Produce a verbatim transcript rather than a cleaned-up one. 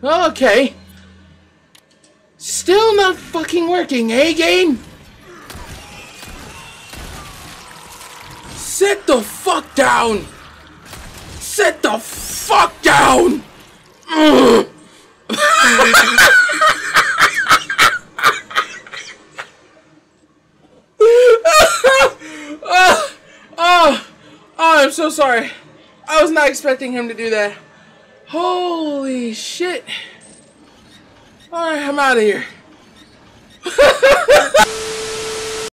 Okay. Still not fucking working, eh, game? Sit the fuck down! Sit the fuck down! Ugh. oh, oh, oh, I'm so sorry. I was not expecting him to do that. Holy shit. Alright, I'm out of here.